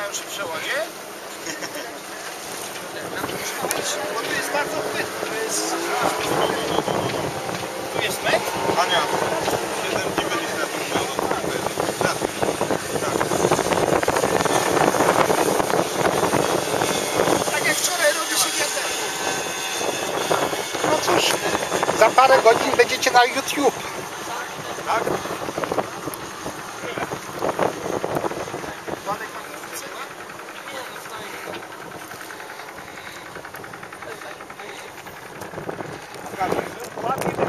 trzymają się w przełodzie. Bo tu jest bardzo płytko. Tu jest metr? Ania, 7 dni będziesz na tym miał. Tak jak wczoraj robi się wiater. No cóż, za parę godzin będziecie na YouTube. Tak? Ładnie